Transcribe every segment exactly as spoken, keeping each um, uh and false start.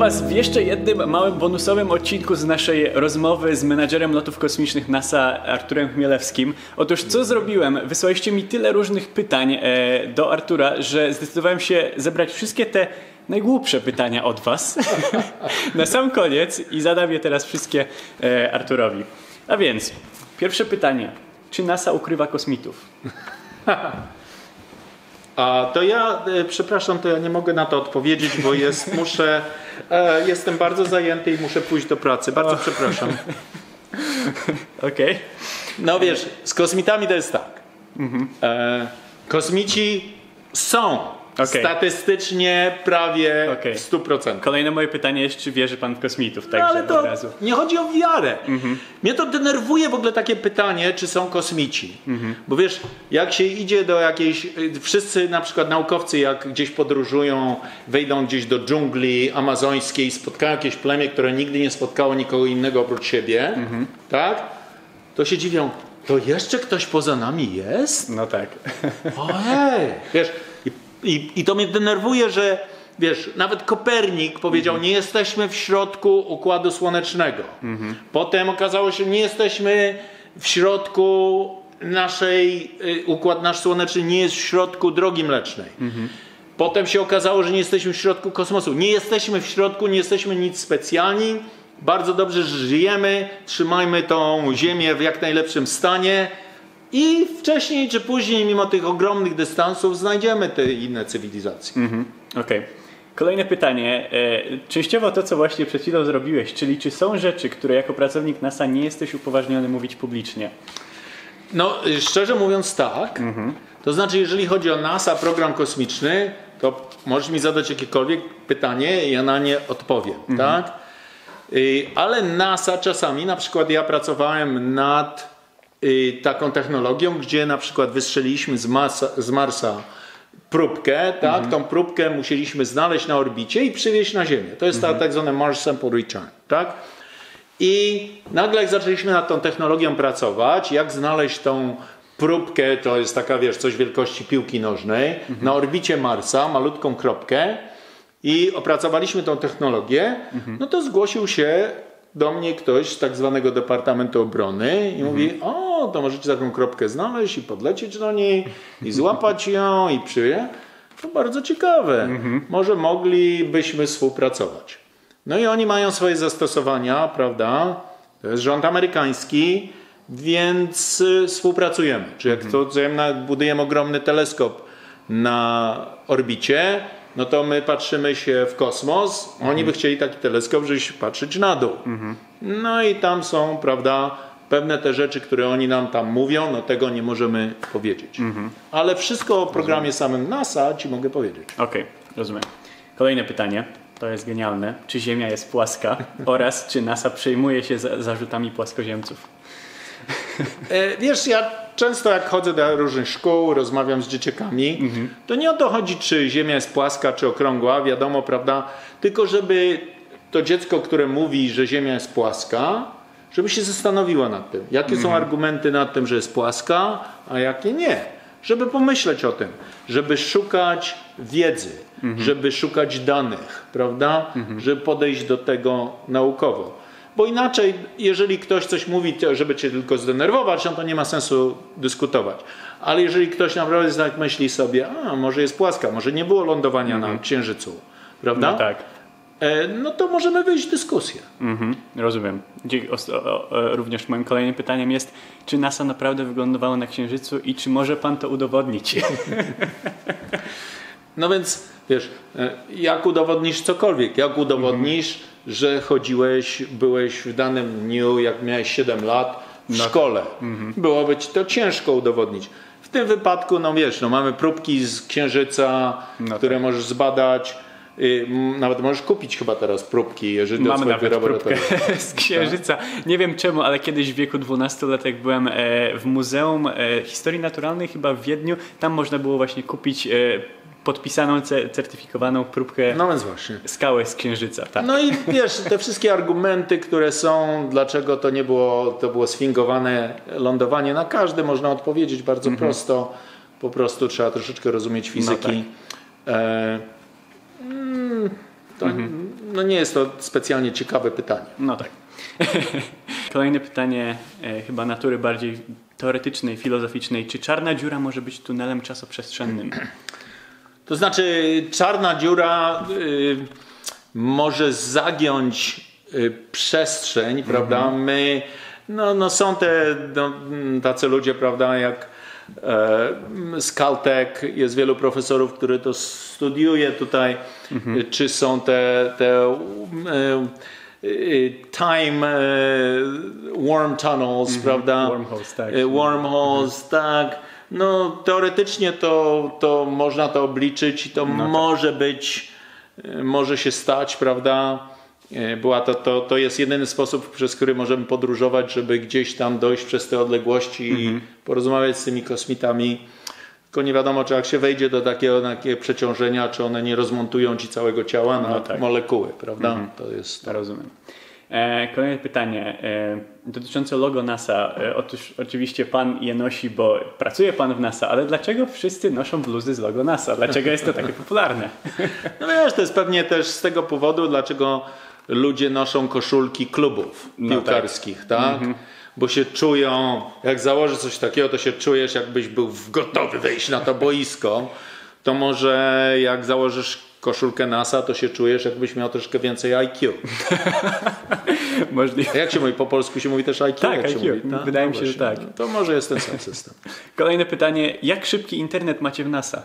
Was w jeszcze jednym małym bonusowym odcinku z naszej rozmowy z menadżerem lotów kosmicznych NASA Arturem Chmielewskim. Otóż co zrobiłem? Wysłaliście mi tyle różnych pytań e, do Artura, że zdecydowałem się zebrać wszystkie te najgłupsze pytania od Was na sam koniec i zadam je teraz wszystkie e, Arturowi. A więc, pierwsze pytanie. Czy NASA ukrywa kosmitów? A to ja, e, przepraszam, to ja nie mogę na to odpowiedzieć, bo jest, muszę, e, jestem bardzo zajęty i muszę pójść do pracy. Bardzo przepraszam. Okej. Okay. No wiesz, z kosmitami to jest tak. Mhm. E, kosmici są okay. statystycznie prawie okay. w stu procentach. Kolejne moje pytanie jest, czy wierzy pan w kosmitów? No, także ale to od razu. Nie chodzi o wiarę. Mhm. Mnie to denerwuje w ogóle takie pytanie, czy są kosmici. Mhm. Bo wiesz, jak się idzie do jakiejś... Wszyscy na przykład naukowcy, jak gdzieś podróżują, wejdą gdzieś do dżungli amazońskiej, spotkają jakieś plemię, które nigdy nie spotkało nikogo innego oprócz siebie, mhm. tak? To się dziwią, to jeszcze ktoś poza nami jest? No tak. Ojej! Wiesz, i, i, i to mnie denerwuje, że wiesz, nawet Kopernik powiedział, mhm. nie jesteśmy w środku Układu Słonecznego. Mhm. Potem okazało się, nie jesteśmy w środku naszej, Układ nasz Słoneczny nie jest w środku Drogi Mlecznej. Mhm. Potem się okazało, że nie jesteśmy w środku kosmosu. Nie jesteśmy w środku, nie jesteśmy nic specjalni. Bardzo dobrze, że żyjemy. Trzymajmy tą Ziemię w jak najlepszym stanie. I wcześniej czy później, mimo tych ogromnych dystansów, znajdziemy te inne cywilizacje. Mhm. Okej. Okay. Kolejne pytanie. Częściowo to, co właśnie przed chwilą zrobiłeś, czyli czy są rzeczy, które jako pracownik NASA nie jesteś upoważniony mówić publicznie? No, szczerze mówiąc tak. Mhm. To znaczy, jeżeli chodzi o NASA, program kosmiczny, to możesz mi zadać jakiekolwiek pytanie i ja na nie odpowiem, mhm. tak? Ale NASA czasami, na przykład ja pracowałem nad taką technologią, gdzie na przykład wystrzeliliśmy z Marsa, z Marsa próbkę, tak? Mhm. Tą próbkę musieliśmy znaleźć na orbicie i przywieźć na Ziemię. To jest mhm. ta tak zwane Mars Sample Return, tak? I nagle jak zaczęliśmy nad tą technologią pracować, jak znaleźć tą próbkę, to jest taka, wiesz, coś wielkości piłki nożnej, mhm. na orbicie Marsa, malutką kropkę i opracowaliśmy tą technologię, mhm. no to zgłosił się do mnie ktoś z tak zwanego Departamentu Obrony i mhm. mówi, o, to możecie taką kropkę znaleźć i podlecieć do niej i złapać ją i przyje. To bardzo ciekawe. Mhm. Może moglibyśmy współpracować. No i oni mają swoje zastosowania, prawda? To jest rząd amerykański, więc współpracujemy. Czy jak mhm. to budujemy ogromny teleskop na orbicie, no to my patrzymy się w kosmos, mhm. oni by chcieli taki teleskop, żeby się patrzeć na dół. Mhm. No i tam są, prawda, pewne te rzeczy, które oni nam tam mówią, no tego nie możemy powiedzieć. Mhm. Ale wszystko o programie rozumiem. Samym NASA ci mogę powiedzieć. Okej, okay, rozumiem. Kolejne pytanie, to jest genialne. Czy Ziemia jest płaska oraz czy NASA przejmuje się za zarzutami płaskoziemców? Wiesz, ja często jak chodzę do różnych szkół, rozmawiam z dzieciakami, mhm. to nie o to chodzi, czy Ziemia jest płaska, czy okrągła, wiadomo, prawda? Tylko żeby to dziecko, które mówi, że Ziemia jest płaska, żeby się zastanowiło nad tym. Jakie mhm. są argumenty nad tym, że jest płaska, a jakie nie. Żeby pomyśleć o tym, żeby szukać wiedzy, mhm. żeby szukać danych, prawda? Mhm. Żeby podejść do tego naukowo. Bo inaczej, jeżeli ktoś coś mówi, żeby cię tylko zdenerwować, no to nie ma sensu dyskutować. Ale jeżeli ktoś naprawdę tak myśli sobie, a może jest płaska, może nie było lądowania mm-hmm. na Księżycu, prawda? No tak. E, no to możemy wyjść w dyskusję. Mm-hmm. Rozumiem. O, o, o, również moim kolejnym pytaniem jest, czy NASA naprawdę wylądowało na Księżycu i czy może pan to udowodnić? No więc, wiesz, jak udowodnisz cokolwiek? Jak udowodnisz, mm-hmm. że chodziłeś, byłeś w danym dniu, jak miałeś siedem lat w no. szkole. Mm-hmm. Byłoby ci to ciężko udowodnić. W tym wypadku, no wiesz, no mamy próbki z Księżyca, no które tak. możesz zbadać. Yy, nawet możesz kupić chyba teraz próbki, jeżeli mamy nawet próbkę z Księżyca. Tak? Nie wiem czemu, ale kiedyś w wieku dwunastu lat, jak byłem e, w Muzeum e, Historii Naturalnej chyba w Wiedniu, tam można było właśnie kupić e, podpisaną, certyfikowaną próbkę no więc właśnie. skały z Księżyca. Tak. No i wiesz, te wszystkie argumenty, które są, dlaczego to nie było, to było sfingowane lądowanie, na każdy można odpowiedzieć bardzo mm-hmm. prosto. Po prostu trzeba troszeczkę rozumieć fizyki. No tak. e, mm, to, mm-hmm. no nie jest to specjalnie ciekawe pytanie. No tak. Kolejne pytanie e, chyba natury bardziej teoretycznej, filozoficznej. Czy czarna dziura może być tunelem czasoprzestrzennym? To znaczy czarna dziura y, może zagiąć y, przestrzeń, mm-hmm. prawda? My, no, no są te no, tacy ludzie, prawda, jak e, z Caltech, jest wielu profesorów, który to studiuje tutaj, mm-hmm. czy są te, te e, time worm tunnels, mm-hmm. prawda? Wormholes, tak. Wormholes, mm-hmm. tak. No teoretycznie to, to można to obliczyć i to no może tak. być, może się stać, prawda? Była to, to, to jest jedyny sposób, przez który możemy podróżować, żeby gdzieś tam dojść przez te odległości mm-hmm. i porozmawiać z tymi kosmitami. Tylko nie wiadomo, czy jak się wejdzie do takiego, takiego przeciążenia, czy one nie rozmontują ci całego ciała na no tak. molekuły, prawda? Mm-hmm. To jest to. Rozumiem. E, kolejne pytanie e, dotyczące logo NASA. E, otóż oczywiście pan je nosi, bo pracuje pan w NASA, ale dlaczego wszyscy noszą bluzy z logo NASA? Dlaczego jest to takie popularne? No wiesz, to jest pewnie też z tego powodu, dlaczego ludzie noszą koszulki klubów no piłkarskich, tak? tak? Mm-hmm. Bo się czują, jak założysz coś takiego, to się czujesz, jakbyś był gotowy wejść na to boisko. To może jak założysz koszulkę NASA, to się czujesz, jakbyś miał troszkę więcej I Q. Możliwe. A jak się mówi? Po polsku się mówi też I Q? Tak, jak I Q. Się mówi? Tak? Wydaje no mi się, że tak. To może jest ten sam system. Kolejne pytanie. Jak szybki internet macie w NASA?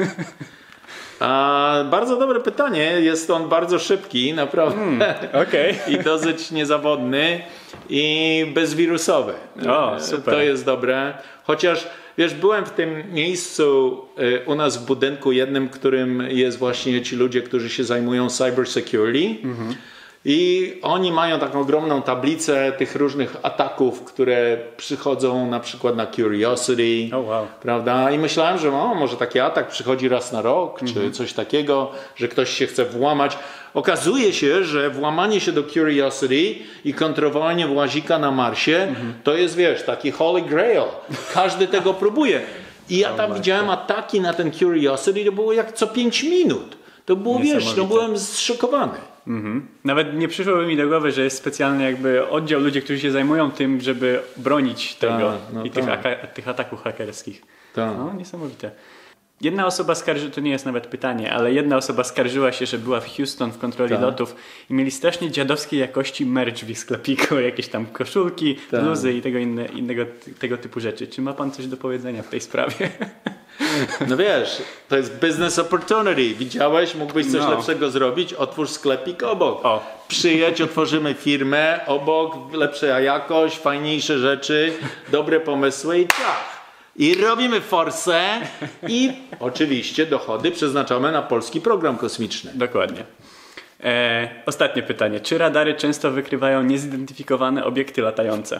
A, bardzo dobre pytanie. Jest on bardzo szybki, naprawdę. Mm, okay. I dosyć niezawodny i bezwirusowy. O, super. To jest dobre. Chociaż wiesz, byłem w tym miejscu y, u nas w budynku jednym, którym jest właśnie ci ludzie, którzy się zajmują cyber security. Mm-hmm. I oni mają taką ogromną tablicę tych różnych ataków, które przychodzą na przykład na Curiosity, oh, wow. prawda? I myślałem, że o, może taki atak przychodzi raz na rok, mm-hmm. czy coś takiego, że ktoś się chce włamać. Okazuje się, że włamanie się do Curiosity i kontrolowanie łazika na Marsie, mm-hmm. to jest, wiesz, taki holy grail. Każdy tego próbuje. I ja tam oh widziałem ataki na ten Curiosity, to było jak co pięć minut. To było, wiesz, no byłem zszokowany. Mhm. Nawet nie przyszłoby mi do głowy, że jest specjalny jakby oddział ludzi, którzy się zajmują tym, żeby bronić tego ta, no i ta. tych, aka- tych ataków hakerskich. Ta. No, niesamowite. Jedna osoba skarży, to nie jest nawet pytanie, ale jedna osoba skarżyła się, że była w Houston w kontroli ta. lotów i mieli strasznie dziadowskiej jakości merch w ich sklepiku, jakieś tam koszulki, ta. bluzy i tego inne, innego tego typu rzeczy. Czy ma pan coś do powiedzenia w tej sprawie? No wiesz, to jest business opportunity. Widziałeś, mógłbyś coś no. lepszego zrobić, otwórz sklepik obok. O. Przyjedź, otworzymy firmę obok, lepsza jakość, fajniejsze rzeczy, dobre pomysły i tak. I robimy forsę i oczywiście dochody przeznaczamy na polski program kosmiczny. Dokładnie. E, ostatnie pytanie. Czy radary często wykrywają niezidentyfikowane obiekty latające?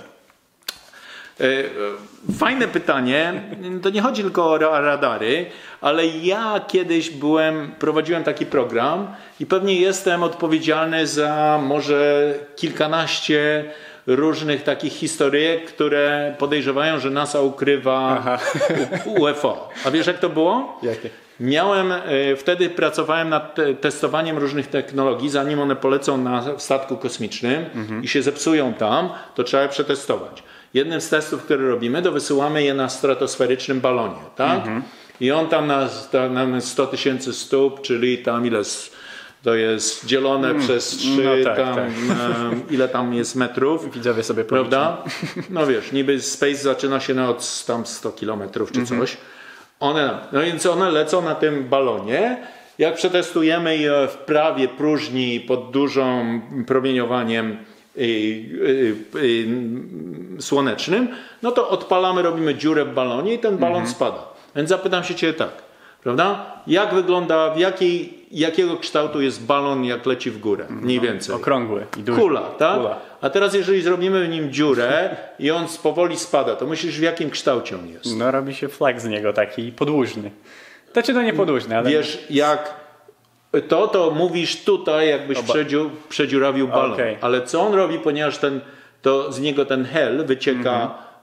Fajne pytanie. To nie chodzi tylko o radary, ale ja kiedyś byłem, prowadziłem taki program i pewnie jestem odpowiedzialny za może kilkanaście różnych takich historyjek, które podejrzewają, że NASA ukrywa Aha. U F O. A wiesz jak to było? Jakie? Miałem, wtedy pracowałem nad te, testowaniem różnych technologii, zanim one polecą na statku kosmicznym mhm. i się zepsują tam, to trzeba je przetestować. Jednym z testów, które robimy, to wysyłamy je na stratosferycznym balonie, tak? Mhm. I on tam na, na sto tysięcy stóp, czyli tam ile to jest dzielone mm. przez trzy, no tak, tam, tak. Um, ile tam jest metrów. Widzowie sobie prawda? No wiesz, niby space zaczyna się na od tam sto kilometrów czy mhm. coś. One, no więc one lecą na tym balonie. Jak przetestujemy je w prawie próżni pod dużym promieniowaniem I, i, i, słonecznym, no to odpalamy, robimy dziurę w balonie i ten balon mm-hmm. spada. Więc zapytam się cię tak, prawda? Jak wygląda, w jakiej, jakiego kształtu jest balon, jak leci w górę? Mniej więcej. Okrągły i duży. Kula, tak? Kula. A teraz jeżeli zrobimy w nim dziurę i on powoli spada, to myślisz, w jakim kształcie on jest? No robi się flag z niego taki podłużny. To czy to nie podłużny, ale... Wiesz, jak to, to mówisz tutaj, jakbyś przedziu, przedziurawił balon. Okay. Ale co on robi, ponieważ ten, to z niego ten hel wycieka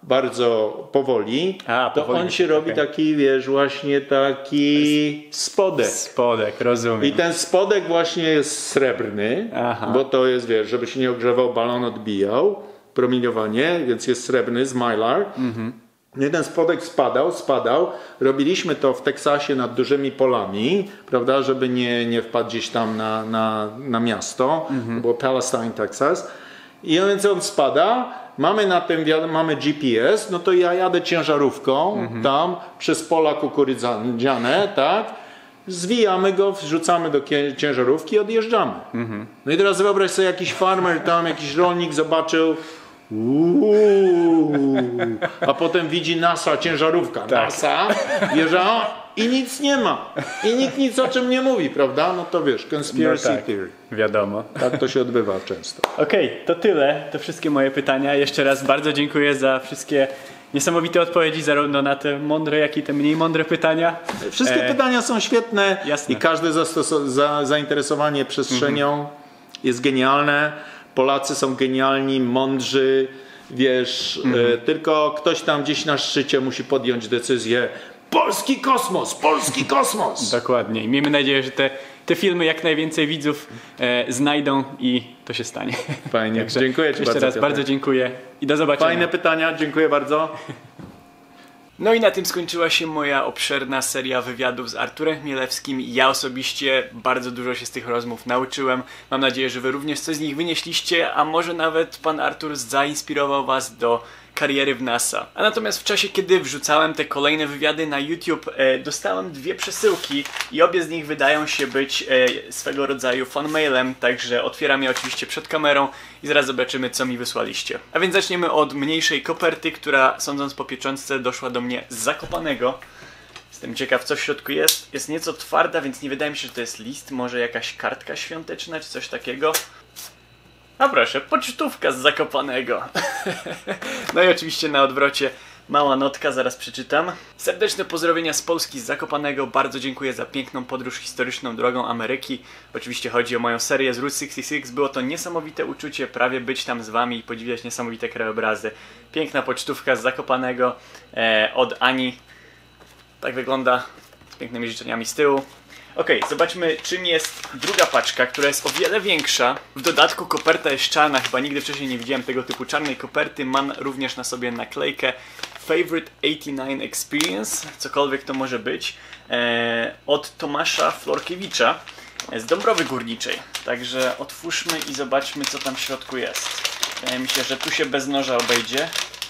bardzo powoli, A, to powoli, on się robi okay. taki, wiesz, właśnie taki spodek. Spodek, rozumiem. I ten spodek właśnie jest srebrny, Aha. bo to jest, wiesz, żeby się nie ogrzewał, balon odbijał, promieniowanie, więc jest srebrny z Mylar. Mhm. I ten spodek spadał, spadał. Robiliśmy to w Teksasie nad dużymi polami, prawda, żeby nie, nie wpadł gdzieś tam na, na, na miasto, mhm. bo Palestine, Texas. I więc on spada, mamy na tym, mamy G P S, no to ja jadę ciężarówką mhm. tam przez pola kukurydziane, tak? Zwijamy go, wrzucamy do ciężarówki i odjeżdżamy. Mhm. No i teraz wyobraź sobie, jakiś farmer tam, jakiś rolnik zobaczył, uuu, a potem widzi NASA, ciężarówka, tak. NASA, wjeżdża i nic nie ma. I nikt nic o czym nie mówi, prawda? No to wiesz, conspiracy no tak, theory. Wiadomo. Tak to się odbywa często. Okej, okay, to tyle. To wszystkie moje pytania. Jeszcze raz bardzo dziękuję za wszystkie niesamowite odpowiedzi, zarówno na te mądre, jak i te mniej mądre pytania. Wszystkie e... pytania są świetne. Jasne. I każde zastos- za, zainteresowanie przestrzenią mhm. jest genialne. Polacy są genialni, mądrzy, wiesz, mhm. e, tylko ktoś tam gdzieś na szczycie musi podjąć decyzję. Polski kosmos, polski kosmos! Dokładnie. I miejmy nadzieję, że te, te filmy jak najwięcej widzów e, znajdą i to się stanie. Fajnie. Także dziękuję Ci jeszcze bardzo. raz bardzo dziękuję i do zobaczenia. Fajne pytania, dziękuję bardzo. No i na tym skończyła się moja obszerna seria wywiadów z Arturem Chmielewskim. Ja osobiście bardzo dużo się z tych rozmów nauczyłem. Mam nadzieję, że Wy również coś z nich wynieśliście, a może nawet Pan Artur zainspirował Was do kariery w NASA. A natomiast w czasie, kiedy wrzucałem te kolejne wywiady na YouTube, e, dostałem dwie przesyłki i obie z nich wydają się być e, swego rodzaju fanmailem, także otwieram je oczywiście przed kamerą i zaraz zobaczymy, co mi wysłaliście. A więc zaczniemy od mniejszej koperty, która, sądząc po pieczątce, doszła do mnie z Zakopanego. Jestem ciekaw, co w środku jest. Jest nieco twarda, więc nie wydaje mi się, że to jest list, może jakaś kartka świąteczna czy coś takiego. A proszę, pocztówka z Zakopanego. No i oczywiście na odwrocie mała notka, zaraz przeczytam. Serdeczne pozdrowienia z Polski, z Zakopanego. Bardzo dziękuję za piękną podróż historyczną drogą Ameryki. Oczywiście chodzi o moją serię z Route sześćdziesiąt sześć. Było to niesamowite uczucie, prawie być tam z Wami i podziwiać niesamowite krajobrazy. Piękna pocztówka z Zakopanego e, od Ani. Tak wygląda, z pięknymi życzeniami z tyłu. Ok, zobaczmy, czym jest druga paczka, która jest o wiele większa. W dodatku koperta jest czarna, chyba nigdy wcześniej nie widziałem tego typu czarnej koperty. Mam również na sobie naklejkę Favorite osiemdziesiąt dziewięć Experience, cokolwiek to może być, e, od Tomasza Florkiewicza z Dąbrowy Górniczej. Także otwórzmy i zobaczmy, co tam w środku jest. Wydaje mi się, że tu się bez noża obejdzie.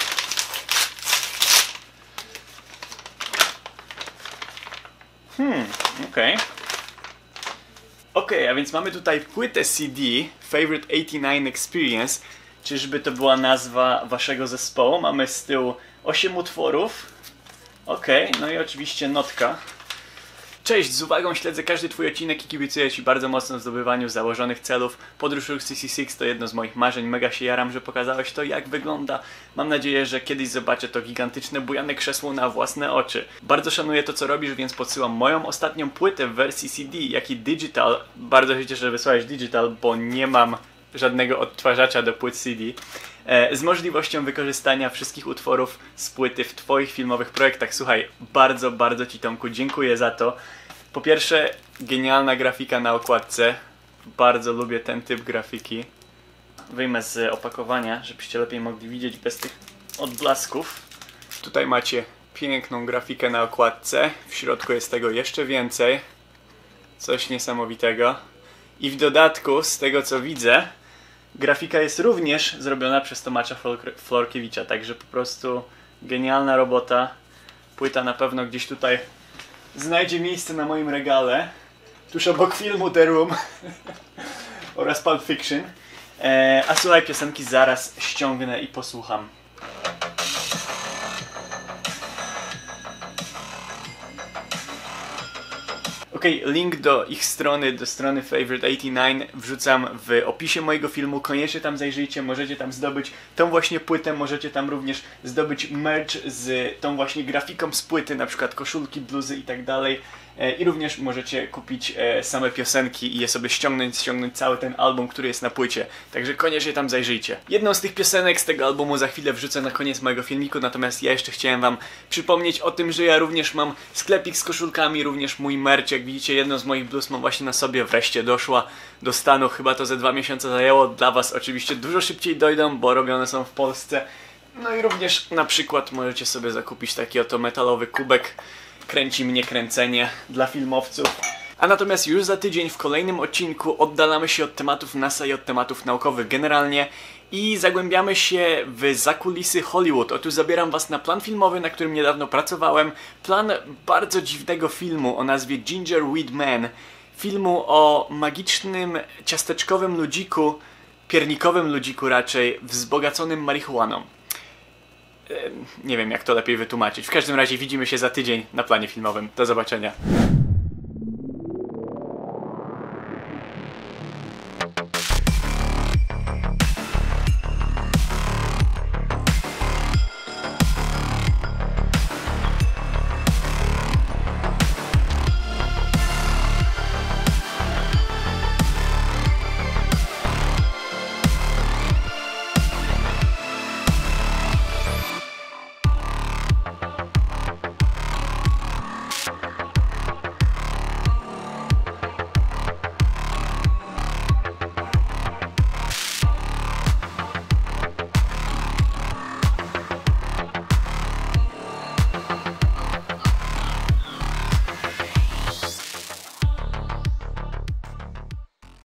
Hmm, okej. Okay. Okej, okay, a więc mamy tutaj płytę C D Favorite osiemdziesiąt dziewięć Experience. Czyżby to była nazwa waszego zespołu? Mamy z tyłu osiem utworów. Okej, okay, no i oczywiście notka. Cześć, z uwagą śledzę każdy twój odcinek i kibicuję Ci bardzo mocno w zdobywaniu założonych celów. Podróż Route sześćdziesiąt sześć to jedno z moich marzeń, mega się jaram, że pokazałeś to, jak wygląda. Mam nadzieję, że kiedyś zobaczę to gigantyczne, bujane krzesło na własne oczy. Bardzo szanuję to, co robisz, więc podsyłam moją ostatnią płytę w wersji C D, jak i digital. Bardzo się cieszę, że wysłałeś digital, bo nie mam żadnego odtwarzacza do płyt C D. Z możliwością wykorzystania wszystkich utworów z płyty w Twoich filmowych projektach. Słuchaj, bardzo, bardzo Ci, Tomku, dziękuję za to. Po pierwsze, genialna grafika na okładce. Bardzo lubię ten typ grafiki. Wyjmę z opakowania, żebyście lepiej mogli widzieć bez tych odblasków. Tutaj macie piękną grafikę na okładce. W środku jest tego jeszcze więcej. Coś niesamowitego. I w dodatku, z tego co widzę, grafika jest również zrobiona przez Tomasza Florkiewicza, także po prostu genialna robota. Płyta na pewno gdzieś tutaj znajdzie miejsce na moim regale, tuż obok filmu The Room oraz Pulp Fiction. Eee, a słuchaj, piosenki zaraz ściągnę i posłucham. Ok, Okej, okay, link do ich strony, do strony Favorite osiemdziesiąt dziewięć wrzucam w opisie mojego filmu. Koniecznie tam zajrzyjcie, możecie tam zdobyć tą właśnie płytę, możecie tam również zdobyć merch z tą właśnie grafiką z płyty, na przykład koszulki, bluzy i tak dalej. I również możecie kupić same piosenki i je sobie ściągnąć, ściągnąć cały ten album, który jest na płycie. Także koniecznie tam zajrzyjcie. Jedną z tych piosenek z tego albumu za chwilę wrzucę na koniec mojego filmiku, natomiast ja jeszcze chciałem wam przypomnieć o tym, że ja również mam sklepik z koszulkami, również mój merch. Jak widzicie, jedną z moich bluz mam właśnie na sobie, wreszcie doszła do stanu, chyba to ze dwa miesiące zajęło. Dla was oczywiście dużo szybciej dojdą, bo robione są w Polsce. No i również na przykład możecie sobie zakupić taki oto metalowy kubek. Kręci mnie kręcenie dla filmowców. A natomiast już za tydzień w kolejnym odcinku oddalamy się od tematów NASA i od tematów naukowych generalnie i zagłębiamy się w zakulisy Hollywood. Otóż zabieram was na plan filmowy, na którym niedawno pracowałem. Plan bardzo dziwnego filmu o nazwie Ginger Weed Man. Filmu o magicznym, ciasteczkowym ludziku, piernikowym ludziku raczej, wzbogaconym marihuaną. Nie wiem, jak to lepiej wytłumaczyć. W każdym razie widzimy się za tydzień na planie filmowym. Do zobaczenia.